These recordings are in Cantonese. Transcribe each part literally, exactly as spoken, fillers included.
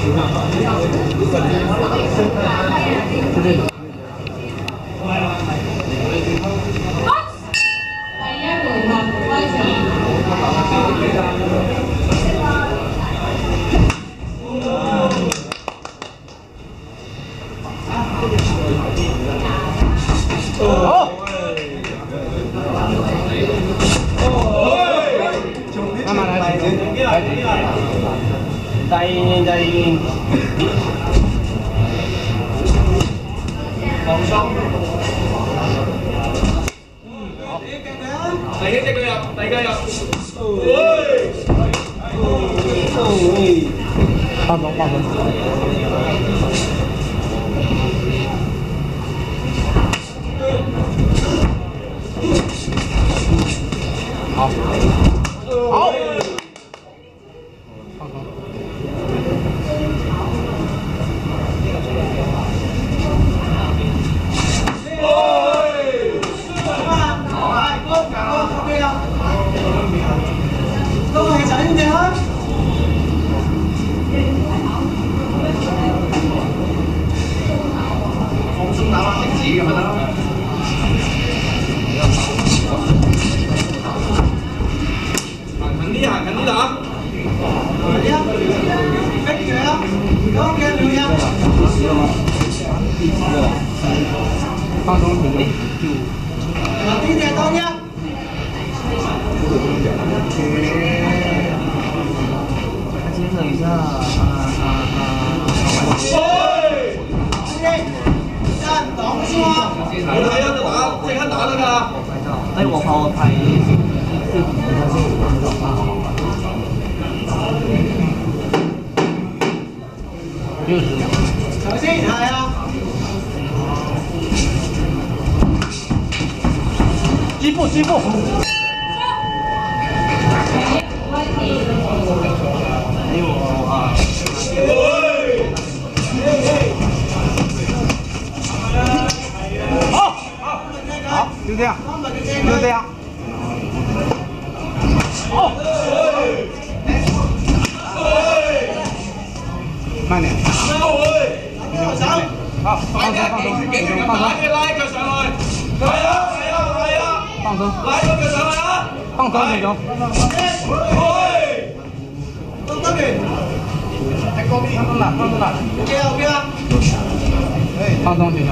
ใจเย็นใจเย็น放鬆。第一隻佢入，第二個入。放鬆放鬆。好。好。 放松停力，往低点多点。接着一下，啊啊啊！喂，站挡住啊！你睇啊，就打，即刻打得㗎。哎，我怕我拍。六十秒。首先係啊。 击步，击步。还有啊。好，好，好，就这样，就这样。好。慢点。好，放松，放松，放松。拉腳上去。係啊，係啊，係啊。 放鬆，拉個腳上去啊！放鬆點咗。放鬆點。喺嗰邊。放鬆啦，放鬆啦。OK 啊 ，OK 啊。放鬆點咗。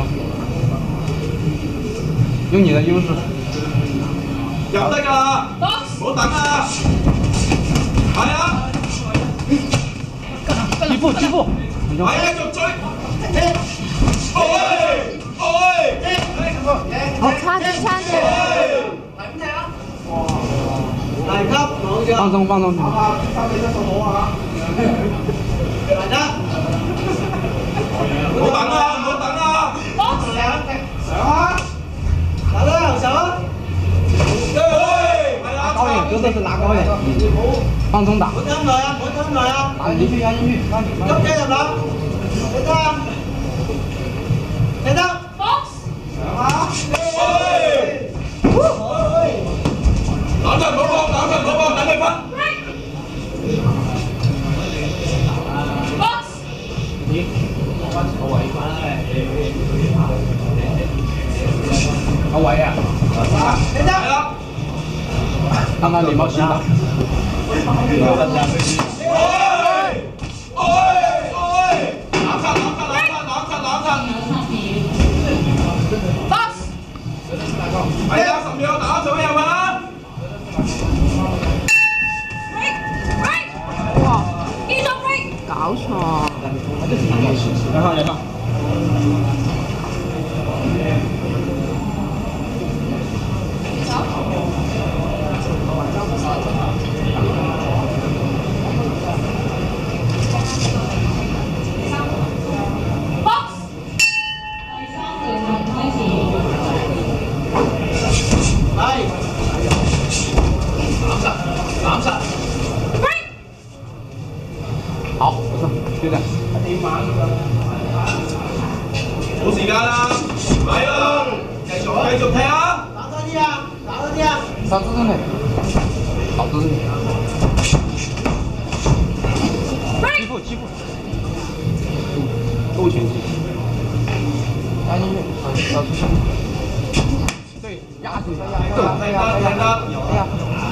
用你的優勢。入得㗎啦！唔好等啊！係啊！支付支付。係啊，續追。 好，差點差點。 大級， 放鬆放鬆。 嚟得，唔好等啊！唔好等啊！上啊！拿到右手啊！對，係啊！ 高一點，就是是拿高一點。放鬆打。 唔好吞耐啊！唔好吞耐啊！ 打進去，壓進去。 急嘅入啦！嚟得啊！嚟得！上啊！冷陣唔好放，冷陣唔好放，等佢分。咦？個位翻嚟。個位啊！你得。係啦。啱啱連帽先得。哎哎哎！冷擦冷擦冷擦冷擦冷擦。係啊，十秒打咗入啊！ 搞錯。 來看，來看。來，攬實，攬實。 好，不錯，就這樣。冇時間啦，嚟啦，繼續繼續踢啊！打多啲啊，打多啲啊！ 打多啲，打多啲。欺負欺負。 勾拳击。压进去，要出拳。对，压住，压压压压压压。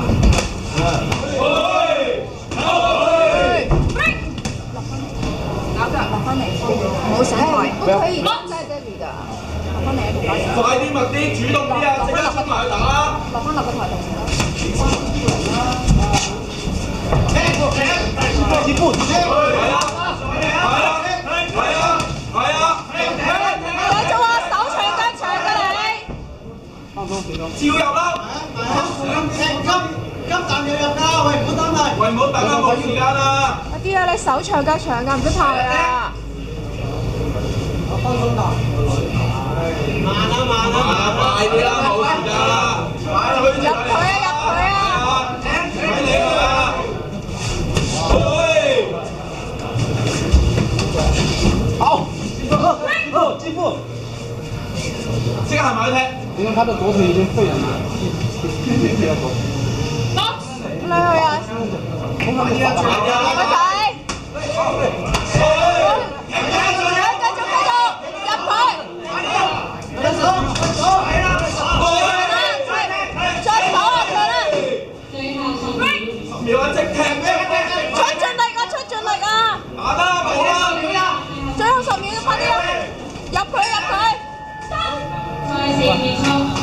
冇上台，都可以落在這裡的，落翻嚟一個台。 快啲密啲，主動啲啊！即刻出埋去打啦！ 落翻落個台度先啦。 起步，起步。 係啊，係啊，係啊，係啊！ 繼續啊，手長腳長嘅你。 放鬆，放鬆。 照入啦！急啖要入㗎，喂唔好等啦！喂唔好等啦，冇時間啦！ 阿啲啊，你手長腳長㗎，唔使怕㗎。 放鬆打，慢啊慢啊慢啊，快啲啦，冇時間啦，快去入佢啊入佢啊！ 睇你啊！喂， 好，好，继步， 即刻行埋去踢。 因为他的左腿已经废了嘛，不要左。 你去啊！ 红上面， 我睇。 秒啊！即踢！ 出盡力啊！出盡力啊！ 打得冇啦！ 最後十秒，快啲啊！入佢入佢！ 賽事結束。